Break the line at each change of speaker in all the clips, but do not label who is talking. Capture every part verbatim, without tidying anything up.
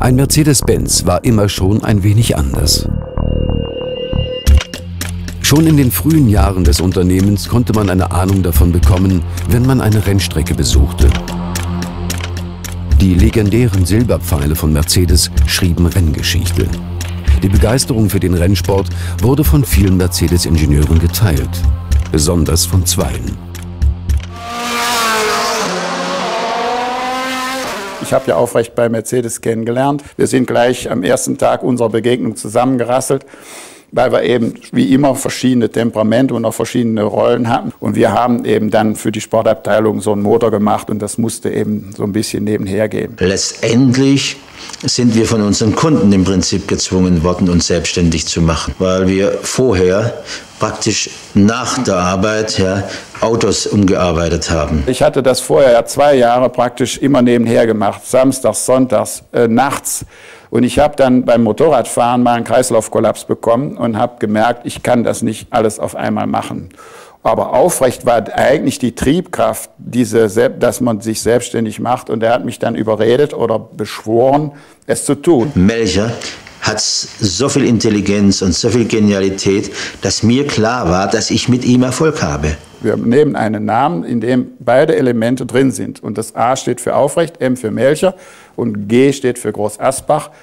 Ein Mercedes-Benz war immer schon ein wenig anders. Schon in den frühen Jahren des Unternehmens konnte man eine Ahnung davon bekommen, wenn man eine Rennstrecke besuchte. Die legendären Silberpfeile von Mercedes schrieben Renngeschichte. Die Begeisterung für den Rennsport wurde von vielen Mercedes-Ingenieuren geteilt, besonders von zweien.
Ich habe ja Aufrecht bei Mercedes kennengelernt. Wir sind gleich am ersten Tag unserer Begegnung zusammengerasselt, weil wir eben wie immer verschiedene Temperamente und auch verschiedene Rollen hatten. Und wir haben eben dann für die Sportabteilung so einen Motor gemacht und das musste eben so ein bisschen nebenher gehen.
Letztendlich sind wir von unseren Kunden im Prinzip gezwungen worden, uns selbstständig zu machen, weil wir vorher praktisch nach der Arbeit ja, Autos umgearbeitet haben.
Ich hatte das vorher ja zwei Jahre praktisch immer nebenher gemacht, samstags, sonntags, äh, nachts. Und ich habe dann beim Motorradfahren mal einen Kreislaufkollaps bekommen und habe gemerkt, ich kann das nicht alles auf einmal machen. Aber Aufrecht war eigentlich die Triebkraft, diese, dass man sich selbstständig macht. Und er hat mich dann überredet oder beschworen, es zu tun.
Melcher hat so viel Intelligenz und so viel Genialität, dass mir klar war, dass ich mit ihm Erfolg habe.
Wir nehmen einen Namen, in dem beide Elemente drin sind. Und das A steht für Aufrecht, M für Melcher und G steht für Groß Asbach.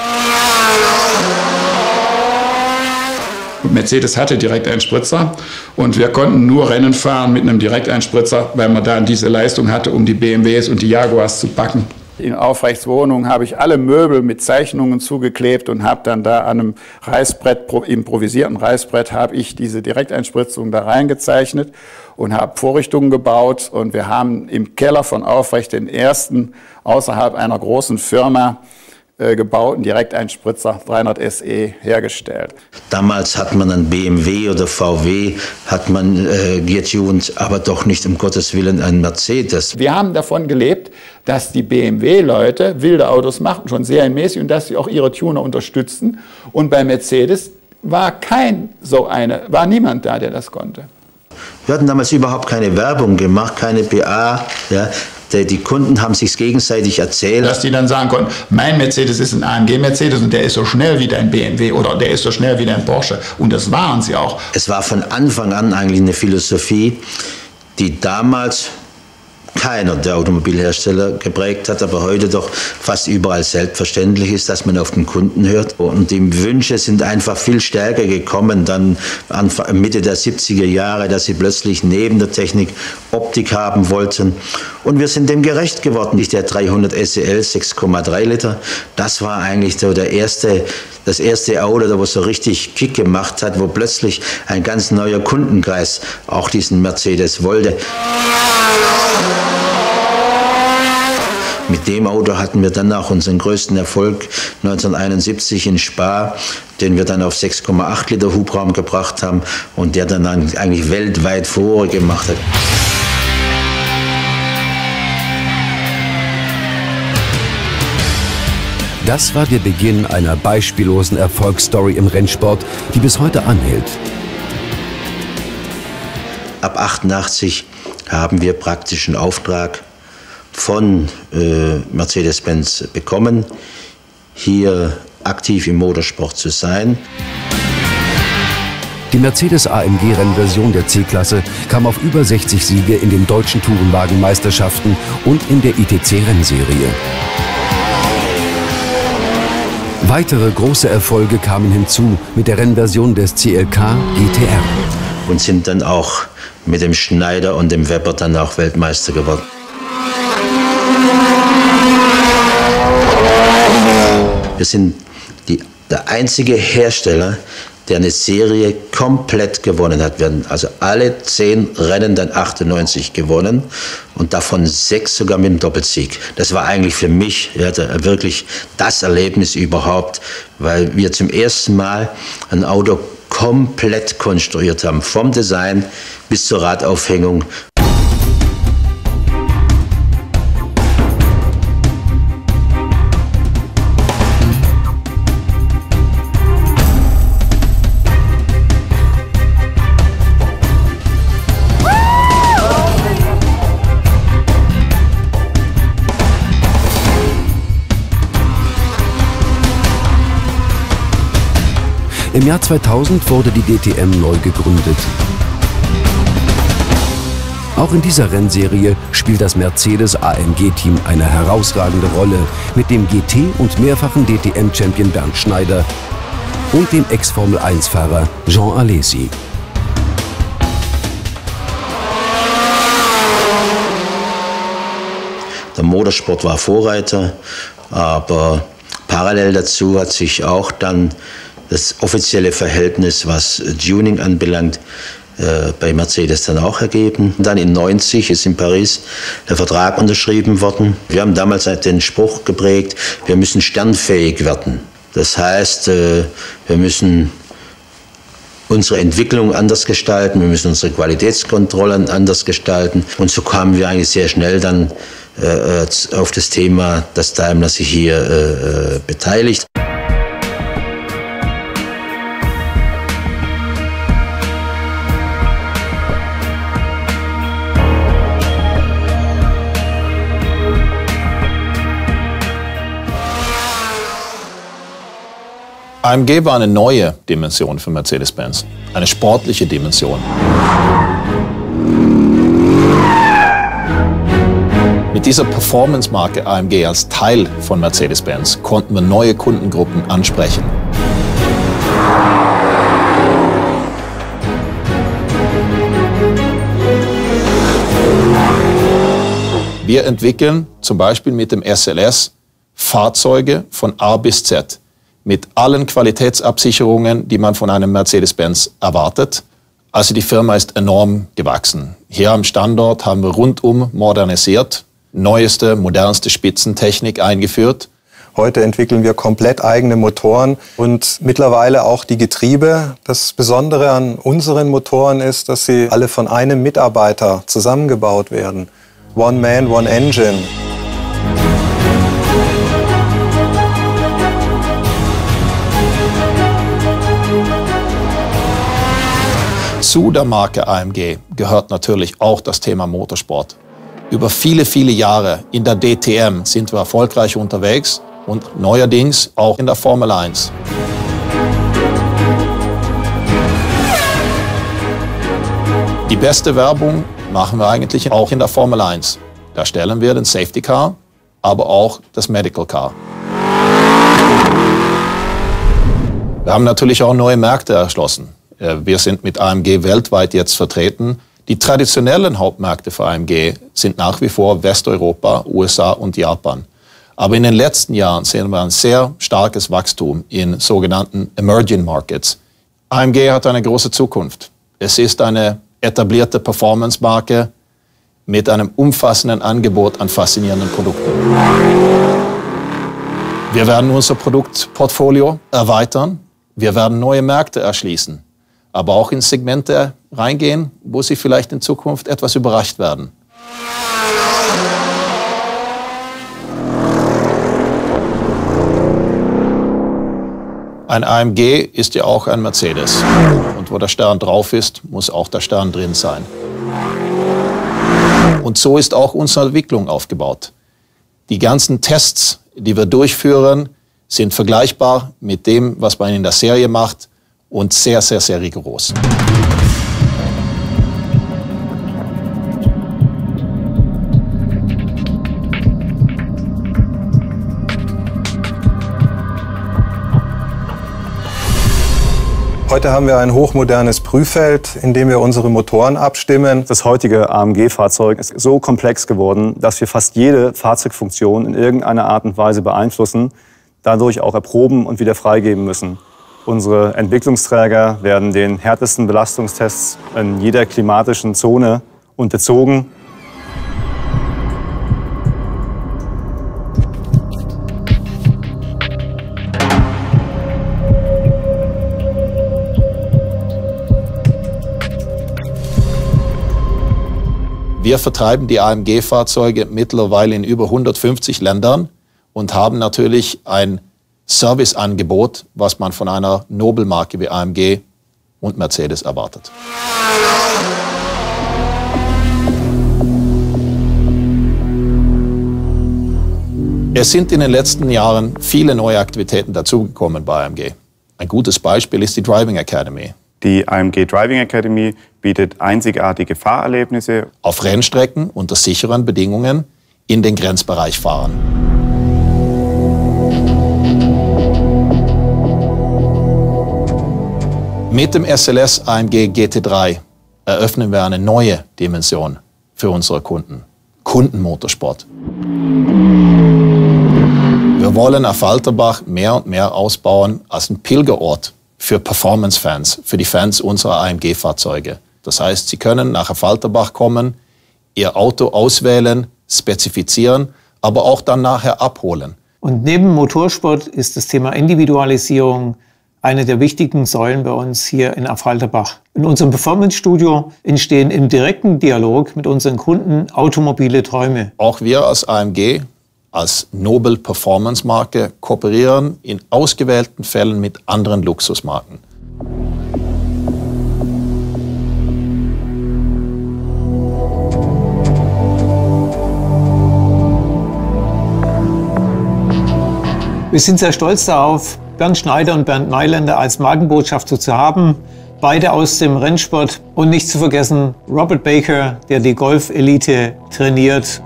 Mercedes hatte Direkteinspritzer und wir konnten nur Rennen fahren mit einem Direkteinspritzer, weil man dann diese Leistung hatte, um die B M Ws und die Jaguars zu packen. In Aufrechts Wohnung habe ich alle Möbel mit Zeichnungen zugeklebt und habe dann da an einem Reißbrett, improvisierten Reißbrett, habe ich diese Direkteinspritzung da reingezeichnet und habe Vorrichtungen gebaut. Und wir haben im Keller von Aufrecht den ersten außerhalb einer großen Firma äh, gebauten Direkteinspritzer dreihundert S E hergestellt.
Damals hat man einen B M W oder V W, hat man äh, getuned, aber doch nicht um Gottes Willen einen Mercedes.
Wir haben davon gelebt, dass die B M W-Leute wilde Autos machen, schon serienmäßig, und dass sie auch ihre Tuner unterstützen. Und bei Mercedes war kein so eine, war niemand da, der das konnte.
Wir hatten damals überhaupt keine Werbung gemacht, keine P A. Ja. Die Kunden haben sich gegenseitig erzählt.
Dass die dann sagen konnten, mein Mercedes ist ein A M G-Mercedes und der ist so schnell wie dein B M W oder der ist so schnell wie dein Porsche. Und das waren sie auch.
Es war von Anfang an eigentlich eine Philosophie, die damals keiner der Automobilhersteller geprägt hat, aber heute doch fast überall selbstverständlich ist, dass man auf den Kunden hört. Und die Wünsche sind einfach viel stärker gekommen, dann Anfang, Mitte der siebziger Jahre, dass sie plötzlich neben der Technik Optik haben wollten. Und wir sind dem gerecht geworden. Der dreihundert S E L sechs Komma drei Liter, das war eigentlich so der erste, das erste Auto, wo es so richtig Kick gemacht hat, wo plötzlich ein ganz neuer Kundenkreis auch diesen Mercedes wollte. Mit dem Auto hatten wir dann auch unseren größten Erfolg neunzehnhunderteinundsiebzig in Spa, den wir dann auf sechs Komma acht Liter Hubraum gebracht haben und der dann eigentlich weltweit Furore gemacht hat.
Das war der Beginn einer beispiellosen Erfolgsstory im Rennsport, die bis heute anhält.
Ab achtundachtzig haben wir praktisch einen Auftrag von äh, Mercedes-Benz bekommen, hier aktiv im Motorsport zu sein.
Die Mercedes A M G-Rennversion der C-Klasse kam auf über sechzig Siege in den deutschen Tourenwagenmeisterschaften und in der I T C-Rennserie. Weitere große Erfolge kamen hinzu mit der Rennversion des C L K G T R.
Und sind dann auch mit dem Schneider und dem Webber dann auch Weltmeister geworden. Wir sind die, der einzige Hersteller, der eine Serie komplett gewonnen hat. Wir haben also alle zehn Rennen dann achtundneunzig gewonnen und davon sechs sogar mit dem Doppelsieg. Das war eigentlich für mich ja, wirklich das Erlebnis überhaupt, weil wir zum ersten Mal ein Auto komplett konstruiert haben, vom Design bis zur Radaufhängung.
Im Jahr zweitausend wurde die D T M neu gegründet. Auch in dieser Rennserie spielt das Mercedes A M G-Team eine herausragende Rolle mit dem G T- und mehrfachen D T M-Champion Bernd Schneider und dem Ex-Formel eins Fahrer Jean Alesi.
Der Motorsport war Vorreiter, aber parallel dazu hat sich auch dann das offizielle Verhältnis, was Tuning anbelangt, äh, bei Mercedes dann auch ergeben. Dann in neunzig ist in Paris der Vertrag unterschrieben worden. Wir haben damals den Spruch geprägt, wir müssen sternfähig werden. Das heißt, äh, wir müssen unsere Entwicklung anders gestalten, wir müssen unsere Qualitätskontrollen anders gestalten. Und so kamen wir eigentlich sehr schnell dann äh, auf das Thema, dass Daimler sich hier äh, beteiligt.
A M G war eine neue Dimension für Mercedes-Benz, eine sportliche Dimension. Mit dieser Performance-Marke A M G als Teil von Mercedes-Benz konnten wir neue Kundengruppen ansprechen. Wir entwickeln zum Beispiel mit dem S L S Fahrzeuge von A bis Z. Mit allen Qualitätsabsicherungen, die man von einem Mercedes-Benz erwartet. Also die Firma ist enorm gewachsen. Hier am Standort haben wir rundum modernisiert, neueste, modernste Spitzentechnik eingeführt.
Heute entwickeln wir komplett eigene Motoren und mittlerweile auch die Getriebe. Das Besondere an unseren Motoren ist, dass sie alle von einem Mitarbeiter zusammengebaut werden. One man, one engine.
Zu der Marke A M G gehört natürlich auch das Thema Motorsport. Über viele, viele Jahre in der D T M sind wir erfolgreich unterwegs und neuerdings auch in der Formel eins. Die beste Werbung machen wir eigentlich auch in der Formel eins. Da stellen wir den Safety Car, aber auch das Medical Car. Wir haben natürlich auch neue Märkte erschlossen. Wir sind mit A M G weltweit jetzt vertreten. Die traditionellen Hauptmärkte für A M G sind nach wie vor Westeuropa, U S A und Japan. Aber in den letzten Jahren sehen wir ein sehr starkes Wachstum in sogenannten Emerging Markets. A M G hat eine große Zukunft. Es ist eine etablierte Performance-Marke mit einem umfassenden Angebot an faszinierenden Produkten. Wir werden unser Produktportfolio erweitern. Wir werden neue Märkte erschließen. Aber auch in Segmente reingehen, wo Sie vielleicht in Zukunft etwas überrascht werden. Ein A M G ist ja auch ein Mercedes. Und wo der Stern drauf ist, muss auch der Stern drin sein. Und so ist auch unsere Entwicklung aufgebaut. Die ganzen Tests, die wir durchführen, sind vergleichbar mit dem, was man in der Serie macht. Und sehr, sehr, sehr rigoros.
Heute haben wir ein hochmodernes Prüffeld, in dem wir unsere Motoren abstimmen.
Das heutige A M G-Fahrzeug ist so komplex geworden, dass wir fast jede Fahrzeugfunktion in irgendeiner Art und Weise beeinflussen, dadurch auch erproben und wieder freigeben müssen. Unsere Entwicklungsträger werden den härtesten Belastungstests in jeder klimatischen Zone unterzogen.
Wir vertreiben die A M G-Fahrzeuge mittlerweile in über hundertfünfzig Ländern und haben natürlich ein Serviceangebot, was man von einer Nobelmarke wie A M G und Mercedes erwartet. Es sind in den letzten Jahren viele neue Aktivitäten dazugekommen bei A M G. Ein gutes Beispiel ist die Driving Academy.
Die A M G Driving Academy bietet einzigartige Fahrerlebnisse.
Auf Rennstrecken unter sicheren Bedingungen in den Grenzbereich fahren. Mit dem S L S A M G G T drei eröffnen wir eine neue Dimension für unsere Kunden. Kundenmotorsport. Wir wollen Affalterbach mehr und mehr ausbauen als ein Pilgerort für Performance-Fans, für die Fans unserer A M G-Fahrzeuge. Das heißt, sie können nach Affalterbach kommen, ihr Auto auswählen, spezifizieren, aber auch dann nachher abholen.
Und neben Motorsport ist das Thema Individualisierung eine der wichtigen Säulen bei uns hier in Affalterbach. In unserem Performance-Studio entstehen im direkten Dialog mit unseren Kunden automobile Träume.
Auch wir als A M G, als Nobel Performance Marke, kooperieren in ausgewählten Fällen mit anderen Luxusmarken.
Wir sind sehr stolz darauf, Bernd Schneider und Bernd Mailänder als Markenbotschafter zu haben. Beide aus dem Rennsport und nicht zu vergessen Robert Baker, der die Golf-Elite trainiert.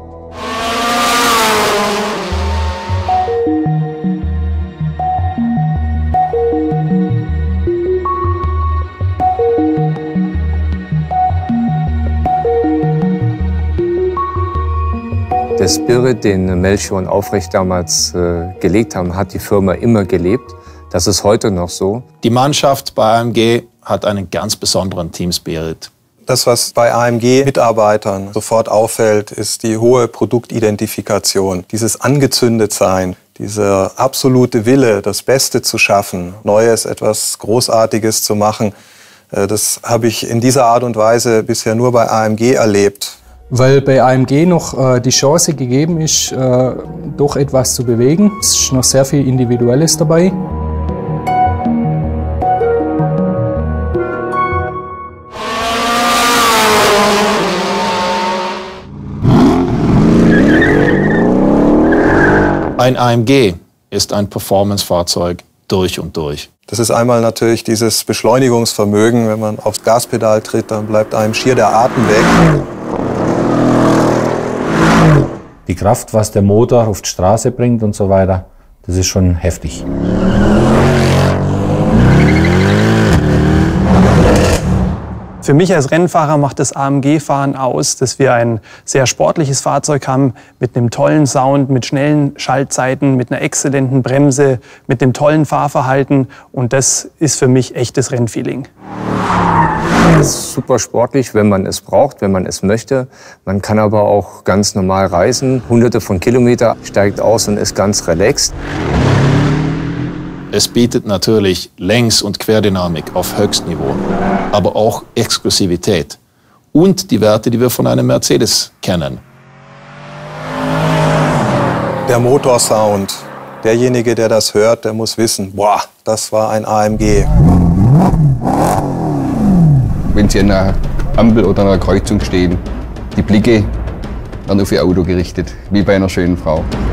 Der Spirit, den Melchior und Aufrecht damals äh, gelegt haben, hat die Firma immer gelebt. Das ist heute noch so.
Die Mannschaft bei A M G hat einen ganz besonderen Teamspirit.
Das, was bei A M G-Mitarbeitern sofort auffällt, ist die hohe Produktidentifikation. Dieses Angezündetsein, dieser absolute Wille, das Beste zu schaffen, Neues, etwas Großartiges zu machen. Äh, das habe ich in dieser Art und Weise bisher nur bei A M G erlebt.
Weil bei A M G noch äh, die Chance gegeben ist, äh, doch etwas zu bewegen. Es ist noch sehr viel Individuelles dabei.
Ein A M G ist ein Performance-Fahrzeug durch und durch.
Das ist einmal natürlich dieses Beschleunigungsvermögen. Wenn man aufs Gaspedal tritt, dann bleibt einem schier der Atem weg.
Die Kraft, was der Motor auf die Straße bringt und so weiter, das ist schon heftig.
Für mich als Rennfahrer macht das A M G-Fahren aus, dass wir ein sehr sportliches Fahrzeug haben, mit einem tollen Sound, mit schnellen Schaltzeiten, mit einer exzellenten Bremse, mit einem tollen Fahrverhalten. Und das ist für mich echtes Rennfeeling.
Es ist super sportlich, wenn man es braucht, wenn man es möchte. Man kann aber auch ganz normal reisen. Hunderte von Kilometern, steigt aus und ist ganz relaxed.
Es bietet natürlich Längs- und Querdynamik auf Höchstniveau, aber auch Exklusivität und die Werte, die wir von einem Mercedes kennen.
Der Motorsound, derjenige, der das hört, der muss wissen, boah, das war ein A M G.
Wenn Sie an einer Ampel oder einer Kreuzung stehen, die Blicke werden auf Ihr Auto gerichtet, wie bei einer schönen Frau.